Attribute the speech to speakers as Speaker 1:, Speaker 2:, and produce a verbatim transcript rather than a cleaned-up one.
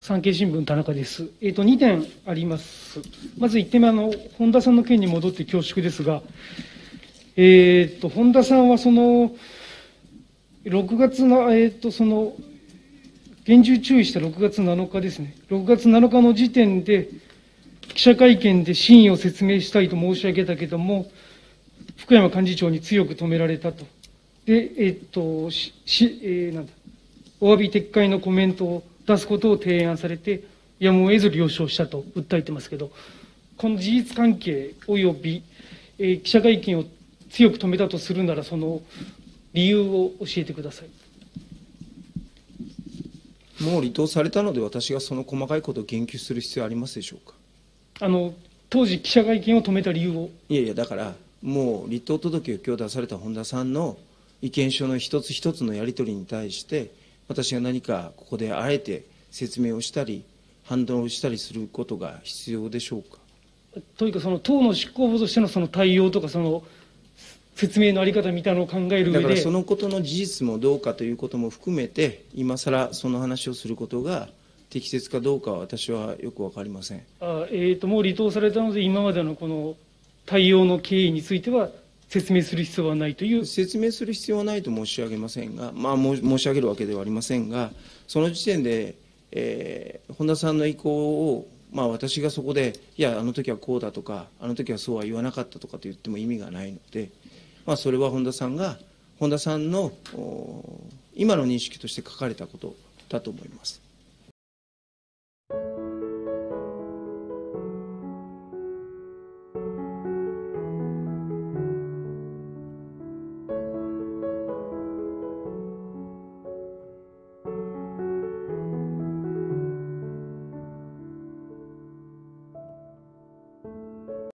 Speaker 1: 産経新聞、田中です。えー、とにてんあります。まずいってんめ、あの本田さんの件に戻って恐縮ですが、えー、と本田さんはそのろくがつの、えー、とその厳重注意したろくがつなのかですね、ろくがつなのかの時点で、記者会見で真意を説明したいと申し上げたけれども、福山幹事長に強く止められたと。で、えー、とししえーなんだお詫び撤回のコメントを出すことを提案されて、やむを得ず了承したと訴えてますけど、この事実関係および、えー記者会見を強く止めたとするなら、その理由を教えてください。
Speaker 2: もう離党されたので、私がその細かいことを言及する必要ありますでしょうか。
Speaker 1: あの当時、記者会見を止めた理由を。
Speaker 2: いやいや、だから、もう離党届を今日出された本田さんの意見書の一つ一つのやり取りに対して、私が何かここであえて説明をしたり、反論をしたりすることが必要でしょうか。
Speaker 1: というか、その党の執行部としてのその対応とか、その説明のあり方みたいなのを考える上で、
Speaker 2: だからそのことの事実もどうかということも含めて、今さらその話をすることが適切かどうかは、私はよく分かりません。
Speaker 1: あえー、ともう離党されたので、今までのこの対応の経緯については、説明する必要はないという。
Speaker 2: 説明する必要はないと申し上げませんが、まあ、申し上げるわけではありませんが、その時点で、えー、本田さんの意向を、まあ、私がそこで、いや、あの時はこうだとか、あの時はそうは言わなかったとかと言っても意味がないので、まあ、それは本田さんが、本田さんの今の認識として書かれたことだと思います。